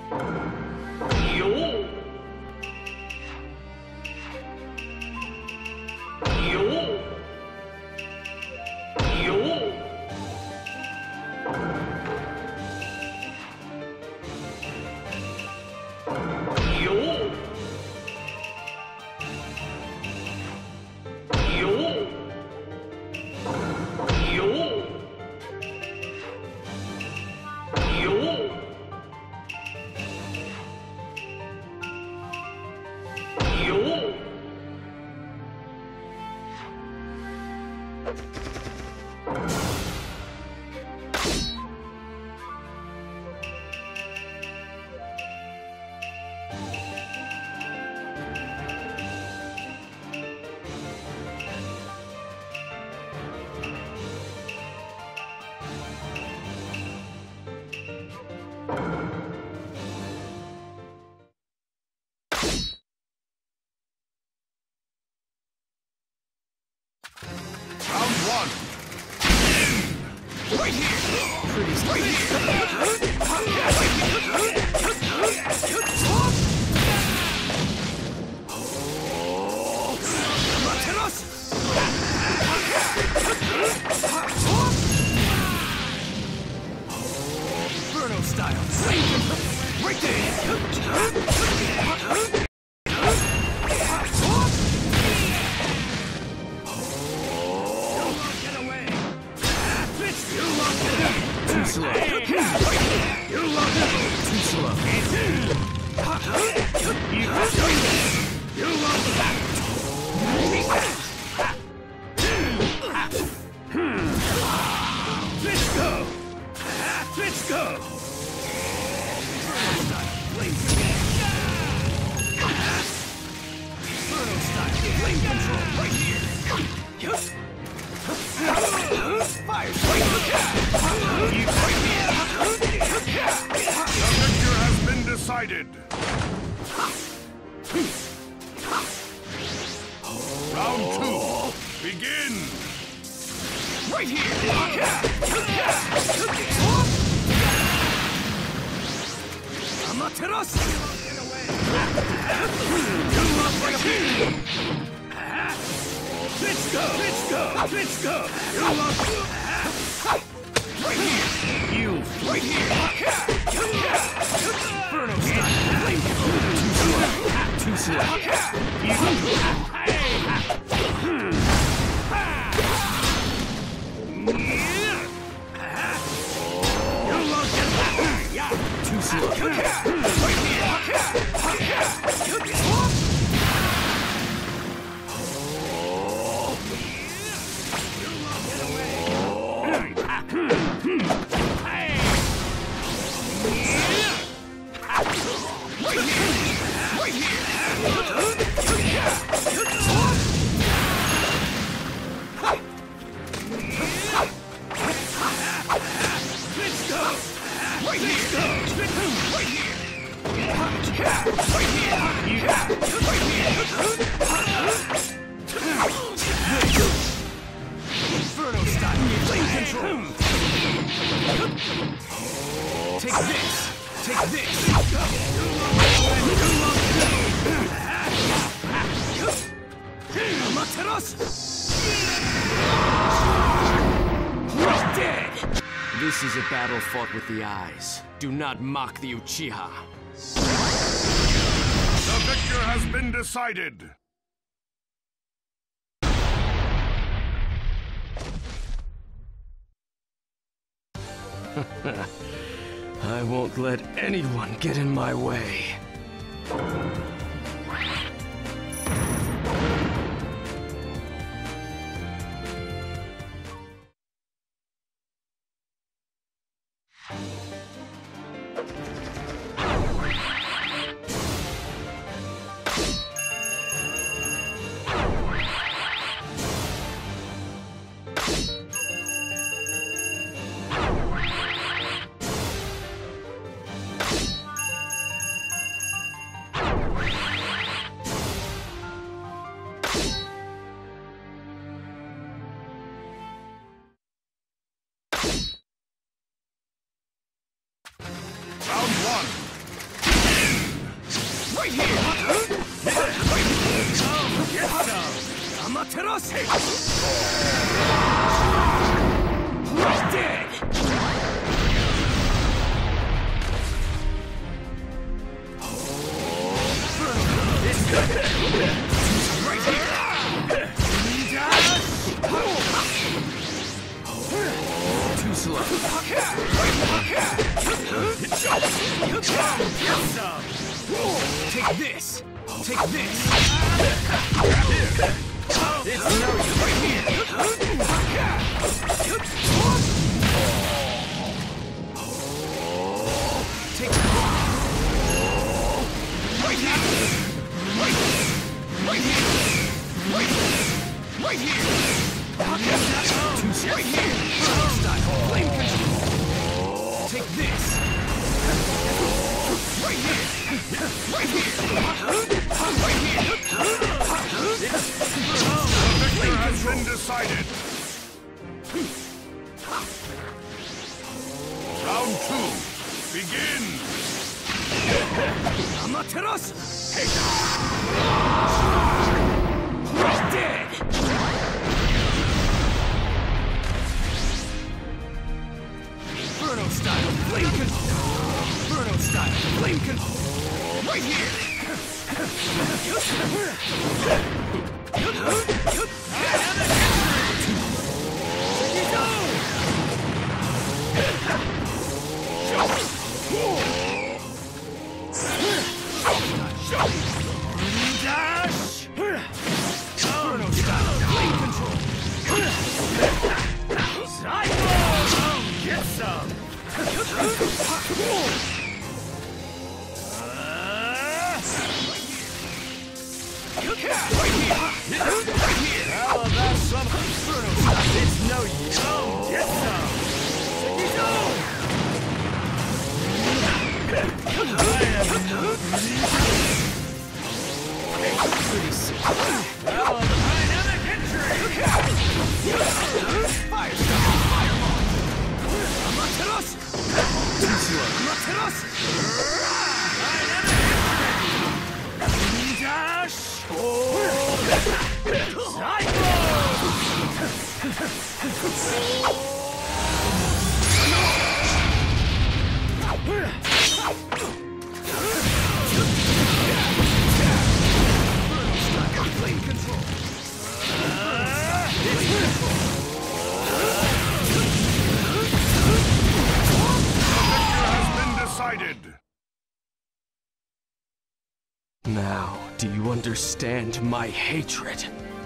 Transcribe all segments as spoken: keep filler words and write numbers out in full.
Right here! Pretty right here! Inferno style! Right there! Too slow. You love it. Too slow. You love that. Let's go. Let's go. Inferno style. Flame control right here. Fire! The victor has been decided. Round two. Begin. Right here. Amaterasu. Let's go! Let's go! Let's go! You're lost! Right here! You! Right here! Inferno style! Too slow! Too slow! You! You're lost! Too slow! Right here! Inferno style! Flame control! Take this! Take this! Amaterasu! You're dead! This is a battle fought with the eyes. Do not mock the Uchiha. The victor has been decided. I won't let anyone get in my way. Right here! Come, get some! Amaterasu! Dead! Right here! Too slow. Take this! Take this! It's no use right here! Take this! Right here! Right here! Right here! Right here! Right here! Too slow. Right here! Style! Flame control! Take this! Right here! Right here! Right here! The victor has been decided. Round two. Begin. Amaterasu! Dead! Inferno style flame control! Inferno style flame control! Right here! Dash! Inferno style flame control! Cycle! Get some! Right here! Right here! How about some inferno stuff? It's no use! Come, get some! I have no pretty sick. How about the dynamic entry? Fire stuff! Fireball! Amaterasu! Too slow! Amaterasu! Dynamic entry! Dash! Flame control! Has been decided. Now, do you understand my hatred?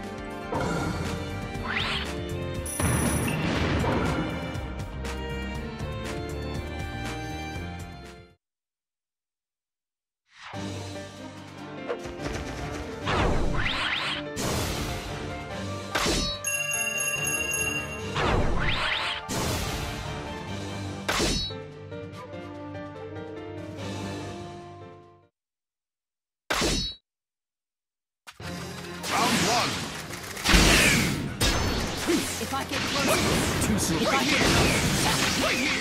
If I get close, Too slow. if I get Right here!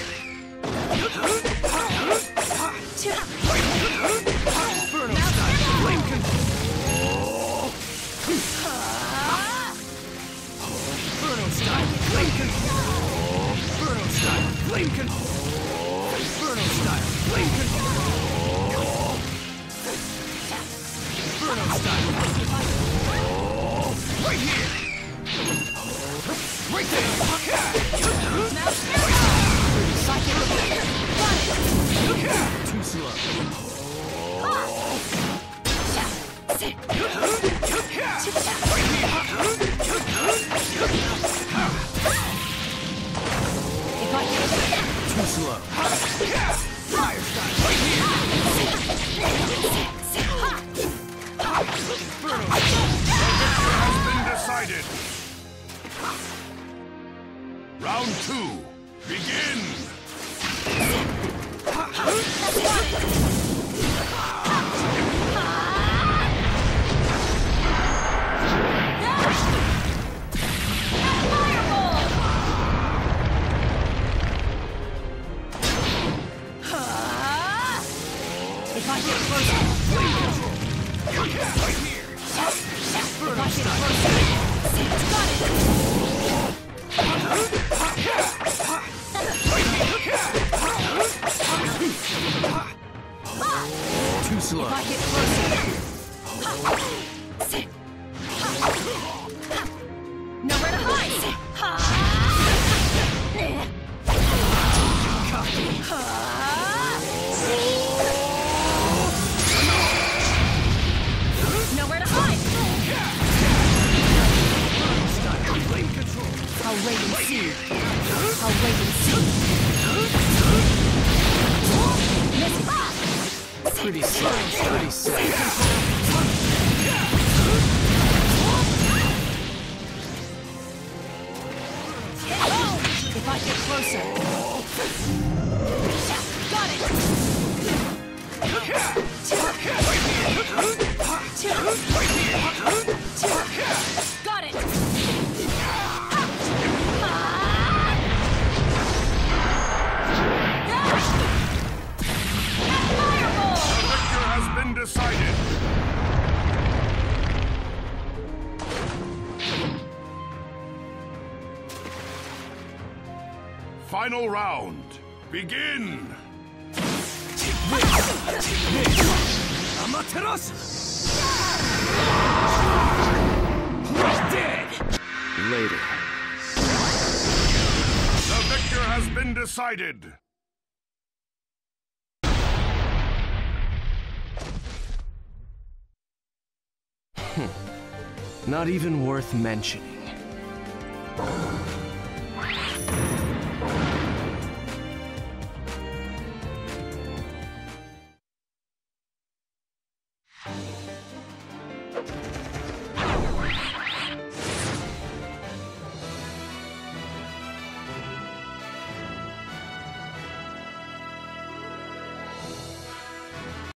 Inferno style flame control! Inferno style flame control! Inferno style flame control! Inferno style flame control! Inferno style! Right here! Right there! Too slow. Too slow. Fire style right here. Inferno. Has been decided. Round two. Begin. If I I get closer. Right here. If I get closer. Got it. Too slow. If I get closer. Nowhere to hide. Nowhere to hide. Flame control. I'll wait and see. I'll wait and see. Pretty slow. Pretty slow. If I get closer. Got it. Got it. Fireball. The victor has been decided. Final round. Begin! Amaterasu! Dead! Later. The victor has been decided. Not even worth mentioning.